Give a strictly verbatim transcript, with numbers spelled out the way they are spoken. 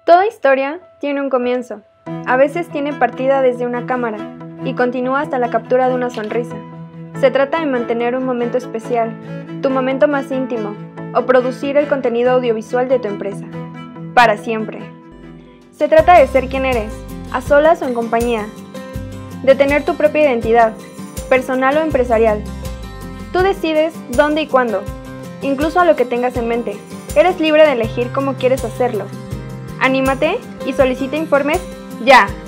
Toda historia tiene un comienzo. A veces tiene partida desde una cámara y continúa hasta la captura de una sonrisa. Se trata de mantener un momento especial, tu momento más íntimo, o producir el contenido audiovisual de tu empresa. Para siempre. Se trata de ser quien eres, a solas o en compañía. De tener tu propia identidad, personal o empresarial. Tú decides dónde y cuándo, incluso a lo que tengas en mente. Eres libre de elegir cómo quieres hacerlo. Anímate y solicita informes ya.